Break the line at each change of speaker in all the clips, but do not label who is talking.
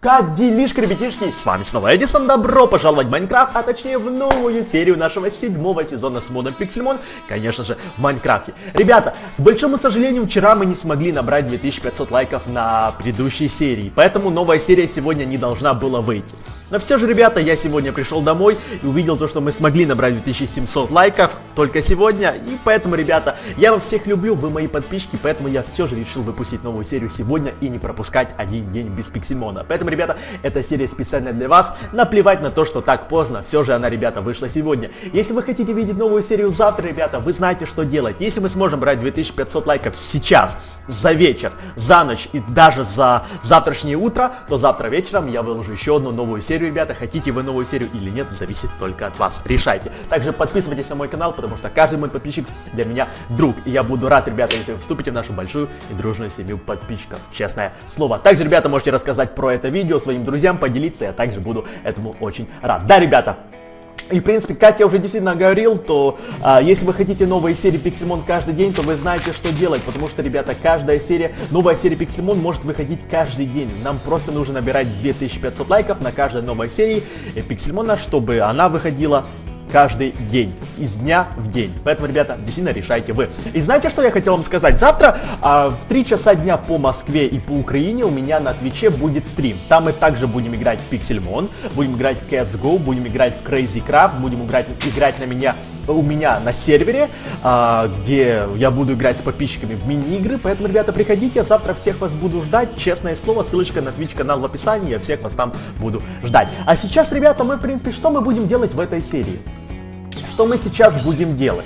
Как делишки, ребятишки? С вами снова Эдисон. Добро пожаловать в Майнкрафт, а точнее в новую серию нашего 7-го сезона с модом Pixelmon, конечно же, в Майнкрафте. Ребята, к большому сожалению, вчера мы не смогли набрать 2500 лайков на предыдущей серии, поэтому новая серия сегодня не должна была выйти. Но все же, ребята, я сегодня пришел домой и увидел то, что мы смогли набрать 2700 лайков только сегодня. И поэтому, ребята, я вас всех люблю, вы мои подписчики, поэтому я все же решил выпустить новую серию сегодня и не пропускать один день без Pixelmon. Поэтому, ребята, эта серия специально для вас. Наплевать на то, что так поздно, все же она, ребята, вышла сегодня. Если вы хотите видеть новую серию завтра, ребята, вы знаете, что делать. Если мы сможем брать 2500 лайков сейчас, за вечер, за ночь и даже за завтрашнее утро, то завтра вечером я выложу еще одну новую серию. Ребята, хотите вы новую серию или нет, зависит только от вас. Решайте. Также подписывайтесь на мой канал, потому что каждый мой подписчик для меня друг. И я буду рад, ребята, если вы вступите в нашу большую и дружную семью подписчиков. Честное слово. Также, ребята, можете рассказать про это видео своим друзьям, поделиться. Я также буду этому очень рад. Да, ребята. И, в принципе, как я уже действительно говорил, то если вы хотите новые серии Pixelmon каждый день, то вы знаете, что делать. Потому что, ребята, каждая серия, новая серия Pixelmon может выходить каждый день. Нам просто нужно набирать 2500 лайков на каждой новой серии Pixelmon, чтобы она выходила каждый день, из дня в день. Поэтому, ребята, действительно решайте вы. И знаете, что я хотел вам сказать? Завтра в 3 часа дня по Москве и по Украине у меня на Твиче будет стрим. Там мы также будем играть в Pixelmon, будем играть в CSGO, будем играть в Crazy Craft, будем играть у меня на сервере, где я буду играть с подписчиками в мини-игры. Поэтому, ребята, приходите, я завтра всех вас буду ждать. Честное слово, ссылочка на Twitch канал в описании, я всех вас там буду ждать. А сейчас, ребята, мы, в принципе, что мы будем делать в этой серии? Что мы сейчас будем делать?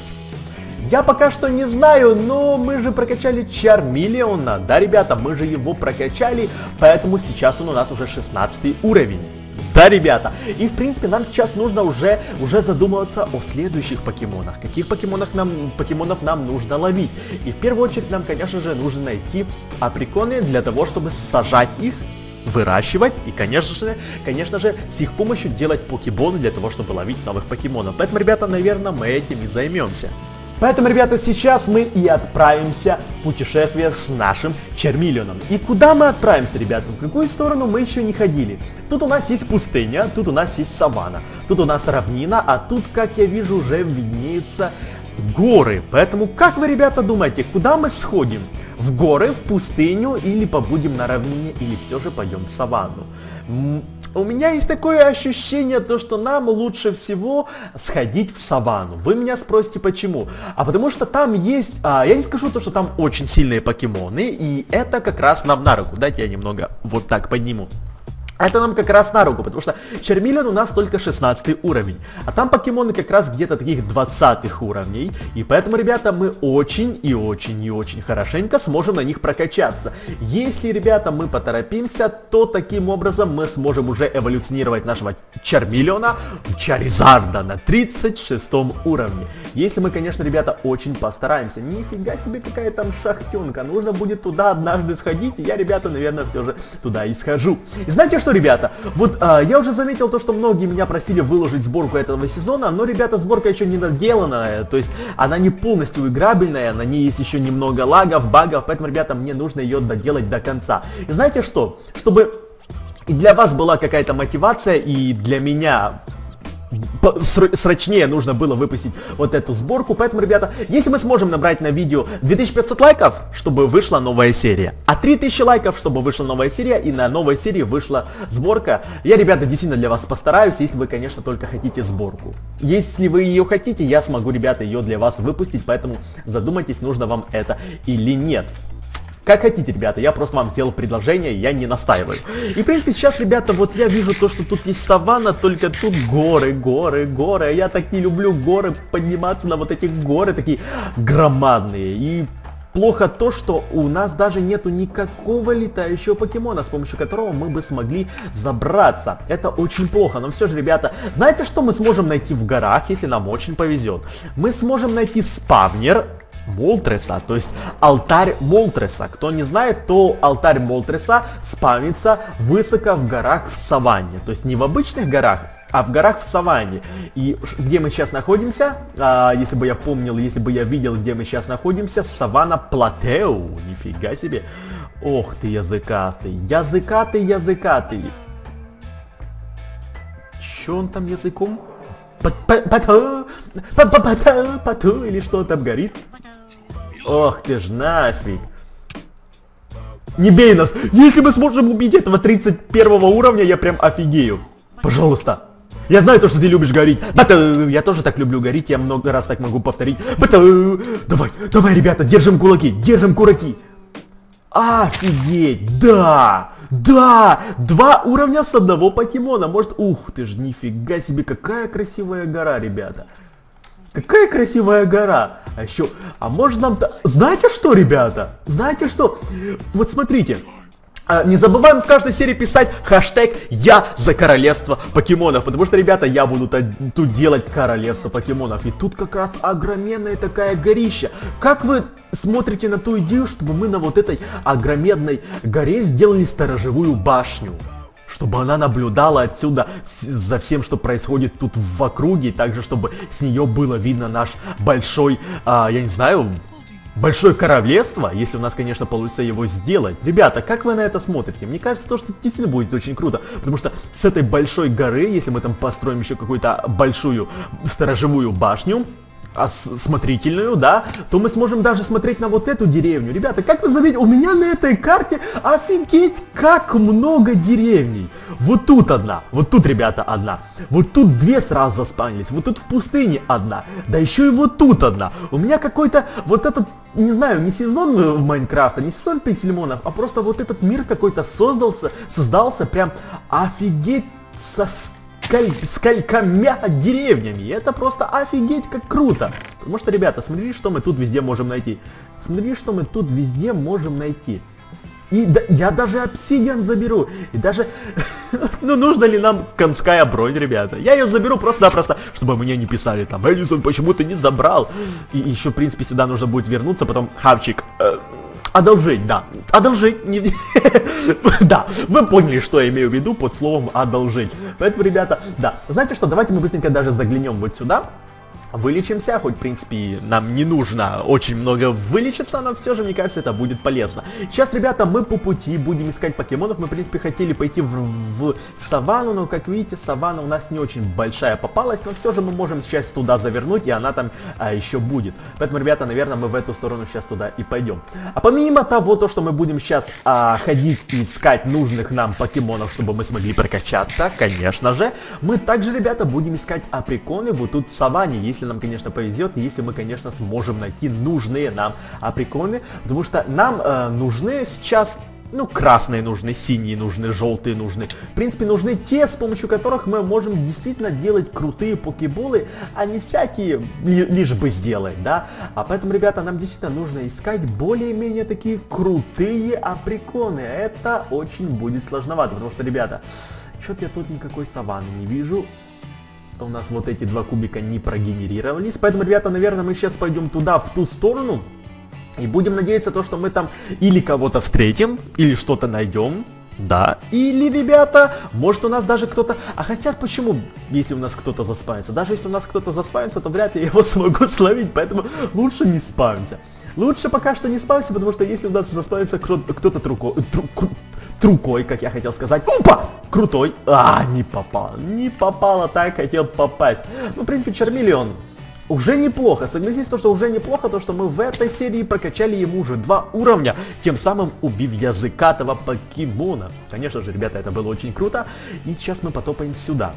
Я пока что не знаю, но мы же прокачали Чармиллиона. Да, ребята, мы же его прокачали, поэтому сейчас он у нас уже 16 уровень. Да, ребята, и в принципе нам сейчас нужно уже задумываться о следующих покемонах. Каких покемонов нам нужно ловить. И в первую очередь нам, конечно же, нужно найти приконы для того, чтобы сажать их, выращивать и, конечно же, с их помощью делать покеболы для того, чтобы ловить новых покемонов. Поэтому, ребята, наверное, мы этим и займемся. Поэтому, ребята, сейчас мы и отправимся в путешествие с нашим Чармиллионом. И куда мы отправимся, ребята? В какую сторону мы еще не ходили? Тут у нас есть пустыня, тут у нас есть саванна, тут у нас равнина, а тут, как я вижу, уже виднеются горы. Поэтому, как вы, ребята, думаете, куда мы сходим? В горы, в пустыню, или побудем на равнине, или все же пойдем в саванну? У меня есть такое ощущение, то, что нам лучше всего сходить в саванну. Вы меня спросите, почему? А потому что там есть, я не скажу то, что там очень сильные покемоны, и это как раз нам на руку. Дайте я немного вот так подниму. Это нам как раз на руку, потому что Чармиллион у нас только 16 уровень, а там покемоны как раз где-то таких 20 уровней, и поэтому, ребята, мы очень хорошенько сможем на них прокачаться. Если, ребята, мы поторопимся, то таким образом мы сможем уже эволюционировать нашего Чармиллиона, Чаризарда, на 36 уровне. Если мы, конечно, ребята, очень постараемся. Нифига себе, какая там шахтенка, нужно будет туда однажды сходить, и я, ребята, наверное, все же туда и схожу. И знаете что, ребята, вот я уже заметил то, что многие меня просили выложить сборку этого сезона, но, ребята, сборка еще не доделанная, то есть она не полностью играбельная, на ней есть еще немного лагов, багов, поэтому, ребята, мне нужно ее доделать до конца. И знаете что, чтобы и для вас была какая-то мотивация, и для меня срочнее нужно было выпустить вот эту сборку. Поэтому, ребята, если мы сможем набрать на видео 2500 лайков, чтобы вышла новая серия, а 3000 лайков, чтобы вышла новая серия, и на новой серии вышла сборка, я, ребята, действительно для вас постараюсь, если вы, конечно, только хотите сборку. Если вы ее хотите, я смогу, ребята, ее для вас выпустить, поэтому задумайтесь, нужно вам это или нет. Как хотите, ребята, я просто вам сделал предложение, я не настаиваю. И, в принципе, сейчас, ребята, вот я вижу то, что тут есть саванна, только тут горы. А я так не люблю горы, подниматься на вот эти горы, такие громадные. И плохо то, что у нас даже нету никакого летающего покемона, с помощью которого мы бы смогли забраться. Это очень плохо, но все же, ребята, знаете, что мы сможем найти в горах, если нам очень повезет? Мы сможем найти спавнер Молтреса, то есть алтарь Молтреса. Кто не знает, то алтарь Молтреса спавнится высоко в горах в саванне. То есть не в обычных горах, а в горах в саванне. И где мы сейчас находимся, если бы я помнил, если бы я видел, где мы сейчас находимся, саванна Платеу. Нифига себе. Ох ты, языкатый. Что он там языком? Поту, или что там горит? Ох ты ж нафиг. Не бей нас! Если мы сможем убить этого 31 уровня, я прям офигею. Пожалуйста. Я знаю то, что ты любишь гореть. Я тоже так люблю гореть, я много раз так могу повторить. Давай, ребята, держим кулаки, держим кулаки. Офигеть, да! 2 уровня с одного покемона. Может, ух ты ж, нифига себе, какая красивая гора, ребята. Какая красивая гора. А еще, а может нам-то... Знаете что, ребята? Знаете что? Вот смотрите. Не забываем в каждой серии писать хэштег «Я за королевство покемонов», потому что, ребята, я буду тут делать королевство покемонов. И тут как раз огроменная такая горища. Как вы смотрите на ту идею, чтобы мы на вот этой огроменной горе сделали сторожевую башню? Чтобы она наблюдала отсюда за всем, что происходит тут в округе, и также, чтобы с нее было видно наш большой, я не знаю... Большое королевство, если у нас, конечно, получится его сделать. Ребята, как вы на это смотрите? Мне кажется, то, что действительно будет очень круто. Потому что с этой большой горы, если мы там построим еще какую-то большую сторожевую башню, смотрительную, да, то мы сможем даже смотреть на вот эту деревню. Ребята, как вы заметили, у меня на этой карте офигеть как много деревней. Вот тут одна, вот тут, ребята, одна. Вот тут 2 сразу заспанились, вот тут в пустыне одна. Да еще и вот тут одна. У меня какой-то вот этот, не знаю, не сезон Майнкрафта, не сезон Пиксельмонов, а просто вот этот мир какой-то создался прям офигеть со сколькомя деревнями. Это просто офигеть как круто. Потому что, ребята, смотрите, что мы тут везде можем найти. Смотрите, что мы тут везде можем найти. И да, я даже обсидиан заберу. И даже... ну, нужно ли нам конская бронь, ребята? Я ее заберу просто-напросто, чтобы мне не писали там: Эдисон, почему ты не забрал? И еще, в принципе, сюда нужно будет вернуться, потом хавчик... Одолжить, да. Одолжить. Да, вы поняли, что я имею в виду под словом одолжить. Поэтому, ребята, да. Знаете что, давайте мы быстренько даже заглянем вот сюда. Вылечимся, хоть в принципе нам не нужно очень много вылечиться, но все же, мне кажется, это будет полезно. Сейчас, ребята, мы по пути будем искать покемонов. Мы, в принципе, хотели пойти в саванну, но, как видите, саванна у нас не очень большая попалась, но все же мы можем сейчас туда завернуть, и она там еще будет. Поэтому, ребята, наверное, мы в эту сторону сейчас туда и пойдем. А помимо того, то, что мы будем сейчас ходить и искать нужных нам покемонов, чтобы мы смогли прокачаться, конечно же, мы также, ребята, будем искать априконы вот тут в саванне, если нам, конечно, повезет, если мы, конечно, сможем найти нужные нам априконы, потому что нам нужны сейчас, ну, красные нужны, синие нужны, желтые нужны. В принципе, нужны те, с помощью которых мы можем действительно делать крутые покеболы, а не всякие лишь бы сделать, да. А поэтому, ребята, нам действительно нужно искать более-менее такие крутые априконы. Это очень будет сложновато, потому что, ребята, что-то я тут никакой саванны не вижу. У нас вот эти 2 кубика не прогенерировались. Поэтому, ребята, наверное, мы сейчас пойдем туда, в ту сторону. И будем надеяться, то, что мы там или кого-то встретим, или что-то найдем. Да. Или, ребята, может у нас даже кто-то... А хотя почему, если у нас кто-то заспавнится? Даже если у нас кто-то заспавнится, то вряд ли я его смогу словить. Поэтому лучше не спавниться. Лучше пока что не спавниться, потому что если у нас заспавнится кто-то трукой, как я хотел сказать. Опа! Крутой. Не попал. Не попало, так хотел попасть. Ну, в принципе, Чармелион уже неплохо. Согласитесь, то, что уже неплохо, то, что мы в этой серии прокачали ему уже 2 уровня, тем самым убив языкатого покемона. Конечно же, ребята, это было очень круто. И сейчас мы потопаем сюда.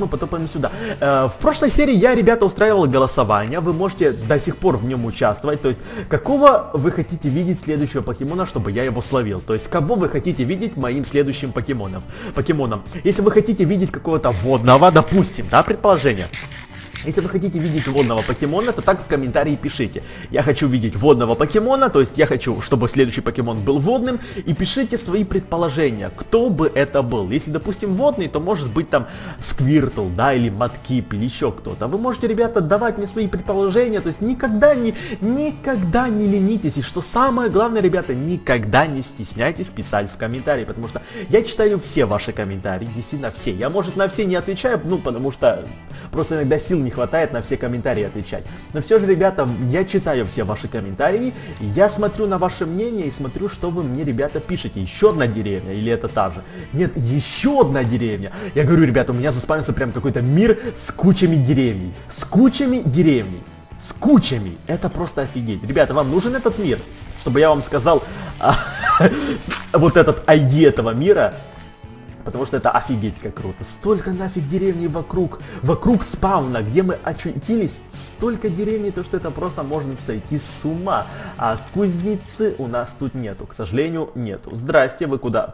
В прошлой серии я, ребята, устраивал голосование. Вы можете до сих пор в нем участвовать. То есть, какого вы хотите видеть следующего покемона, чтобы я его словил? То есть, кого вы хотите видеть моим следующим покемоном? Если вы хотите видеть какого-то водного, допустим, да, предположение. Если вы хотите видеть водного покемона, то так в комментарии пишите. Я хочу видеть водного покемона, то есть я хочу, чтобы следующий покемон был водным. И пишите свои предположения, кто бы это был. Если, допустим, водный, то может быть там Сквиртл, да, или Маткип, или еще кто-то. Вы можете, ребята, давать мне свои предположения, то есть никогда не ленитесь. И что самое главное, ребята, никогда не стесняйтесь писать в комментарии, потому что я читаю все ваши комментарии, действительно все. Я, может, на все не отвечаю, ну, потому что просто иногда сил не не хватает на все комментарии отвечать. Но все же, ребята, я читаю все ваши комментарии, я смотрю на ваше мнение и смотрю, что вы мне, ребята, пишете. Еще одна деревня или это та же? Нет, еще одна деревня. Я говорю, ребята, у меня заспавнился прям какой-то мир с кучами деревней. С кучами деревней. С кучами. Это просто офигеть. Ребята, вам нужен этот мир? Чтобы я вам сказал вот этот ID этого мира. Потому что это офигеть как круто. Столько нафиг деревней вокруг спавна, где мы очутились. Столько деревней, то что это просто можно сойти с ума. А кузницы у нас тут нету. К сожалению, нету. Здрасте, вы куда?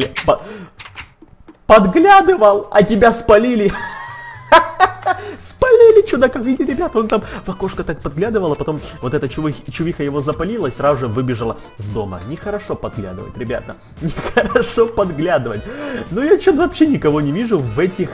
Подглядывал, а тебя спалили. Спалили чудака, видите, ребята, он там в окошко так подглядывал, а потом вот эта чувиха его запалила и сразу же выбежала с дома. Нехорошо подглядывать, ребята, нехорошо подглядывать. Но я что-то вообще никого не вижу в этих,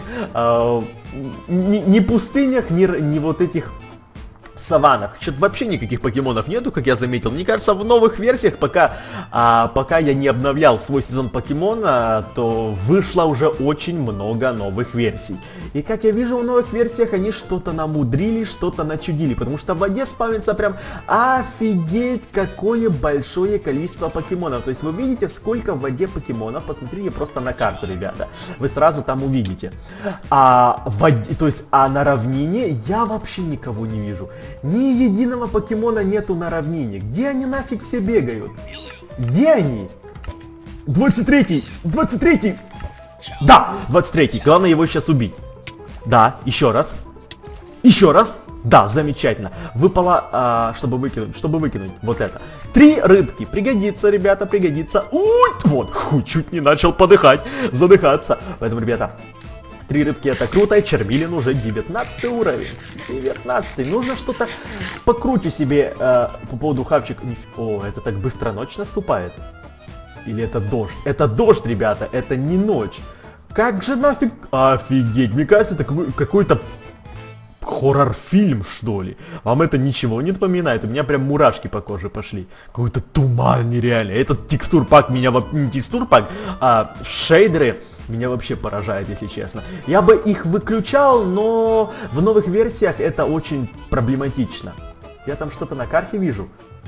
ни пустынях, ни вот этих саваннах. Что-то вообще никаких покемонов нету, как я заметил. Мне кажется, в новых версиях, пока я не обновлял свой сезон покемона, то вышло уже очень много новых версий. И как я вижу, в новых версиях они что-то намудрили, что-то начудили. Потому что в воде спавнится прям офигеть какое большое количество покемонов. То есть вы видите, сколько в воде покемонов. Посмотрите просто на карту, ребята. Вы сразу там увидите. А на равнине я вообще никого не вижу. Ни единого покемона нету на равнине. Где они нафиг все бегают? Где они? 23-й! 23-й! Да, 23-й. Главное его сейчас убить. Да, еще раз. Еще раз. Да, замечательно. Выпало, чтобы выкинуть вот это. 3 рыбки. Пригодится, ребята, пригодится. Ой, вот, чуть не начал задыхаться. Поэтому, ребята, 3 рыбки это круто, и Чермилин уже 19 уровень. 19. Нужно что-то покруче себе по поводу хавчик. О, это так быстро ночь наступает. Или это дождь? Это дождь, ребята, это не ночь. Как же нафиг... Офигеть, мне кажется, это какой-то хоррор-фильм, что ли. Вам это ничего не напоминает? У меня прям мурашки по коже пошли. Какой-то туман нереальный. Этот текстур-пак меня... Не текстур-пак, а шейдеры меня вообще поражает, если честно. Я бы их выключал, но в новых версиях это очень проблематично. Я там что-то на карте вижу.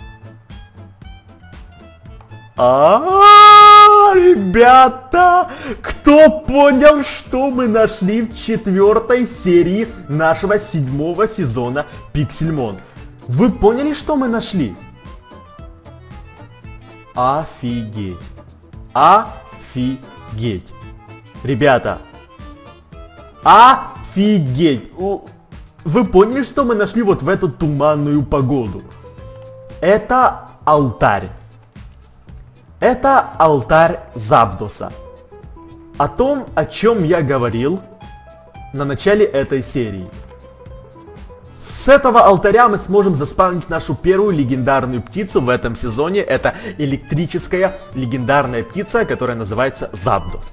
Ребята, кто понял, что мы нашли в 4-й серии нашего 7-го сезона Pixelmon? Вы поняли, что мы нашли? Офигеть. Офигеть. Ребята. Офигеть. Вы поняли, что мы нашли вот в эту туманную погоду? Это алтарь. Это алтарь Запдоса. О том, о чем я говорил на начале этой серии. С этого алтаря мы сможем заспавнить нашу первую легендарную птицу в этом сезоне. Это электрическая легендарная птица, которая называется Запдос.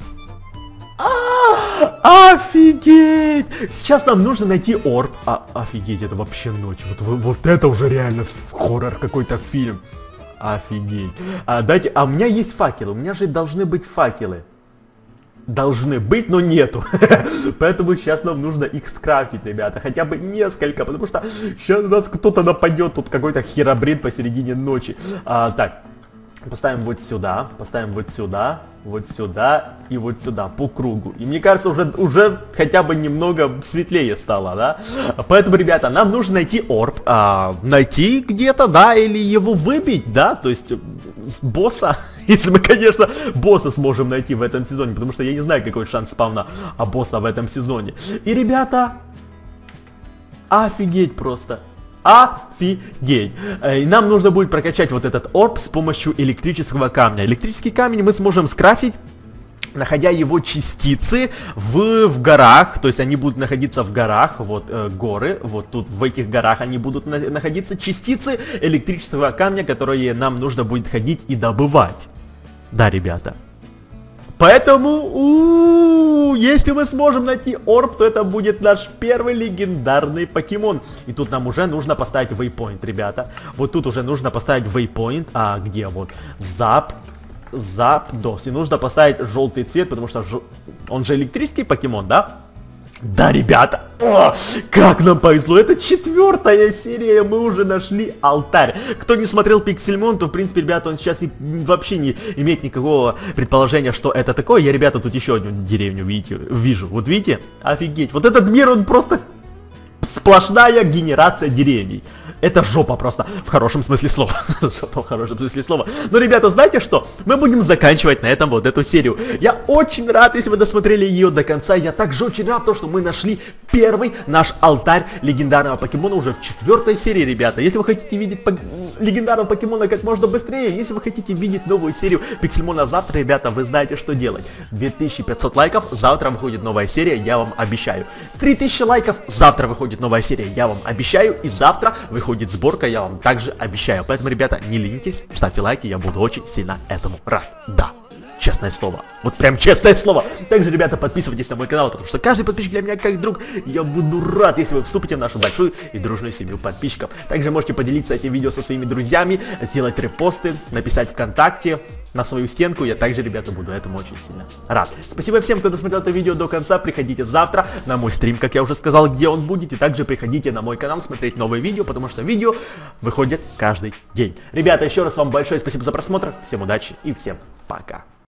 Офигеть! Сейчас нам нужно найти орб. Офигеть, это вообще ночь. Вот это уже реально хоррор, какой-то фильм. Офигеть. У меня есть факелы. У меня же должны быть факелы. Должны быть, но нету. Поэтому сейчас нам нужно их скрафтить, ребята. Хотя бы несколько, потому что сейчас нас кто-то нападет. Тут какой-то херобрин посередине ночи. Так. Поставим вот сюда, вот сюда и вот сюда, по кругу. И мне кажется, уже хотя бы немного светлее стало, да? Поэтому, ребята, нам нужно найти орб, найти где-то, да, или его выбить, да? То есть, босса, если мы, конечно, босса сможем найти в этом сезоне, потому что я не знаю, какой шанс спавна босса в этом сезоне. И, ребята, офигеть просто. Офигеть. И нам нужно будет прокачать вот этот орб с помощью электрического камня. Электрический камень мы сможем скрафтить, находя его частицы в горах. То есть они будут находиться в горах. Вот горы. Вот тут в этих горах они будут находиться частицы электрического камня, которые нам нужно будет ходить и добывать. Да, ребята. Поэтому, если мы сможем найти орб, то это будет наш первый легендарный покемон. И тут нам уже нужно поставить waypoint, ребята. Вот тут уже нужно поставить waypoint. Где вот? Запдос. И нужно поставить желтый цвет, потому что он же электрический покемон, да? Да, ребята, как нам повезло, это 4-я серия, мы уже нашли алтарь. Кто не смотрел Pixelmon, то в принципе, ребята, он сейчас и вообще не имеет никакого предположения, что это такое. Я, ребята, тут еще одну деревню вижу, вот видите, офигеть, вот этот мир, он просто сплошная генерация деревней. Это жопа просто, в хорошем смысле слова. Жопа в хорошем смысле слова. Но, ребята, знаете что? Мы будем заканчивать на этом вот эту серию. Я очень рад, если вы досмотрели ее до конца. Я также очень рад, что мы нашли первый наш алтарь легендарного покемона уже в 4-й серии, ребята. Если вы хотите видеть легендарного покемона как можно быстрее, если вы хотите видеть новую серию Pixelmon завтра, ребята, вы знаете, что делать. 2500 лайков, завтра выходит новая серия, я вам обещаю. 3000 лайков, завтра выходит новая серия, я вам обещаю. И завтра выходит сборка, я вам также обещаю. Поэтому, ребята, не ленитесь, ставьте лайки, я буду очень сильно этому рад. Да. Честное слово. Вот прям честное слово. Также, ребята, подписывайтесь на мой канал, потому что каждый подписчик для меня как друг. Я буду рад, если вы вступите в нашу большую и дружную семью подписчиков. Также можете поделиться этим видео со своими друзьями, сделать репосты, написать ВКонтакте на свою стенку. Я также, ребята, буду этому очень сильно рад. Спасибо всем, кто досмотрел это видео до конца. Приходите завтра на мой стрим, как я уже сказал, где он будет. И также приходите на мой канал смотреть новые видео, потому что видео выходят каждый день. Ребята, еще раз вам большое спасибо за просмотр. Всем удачи и всем пока.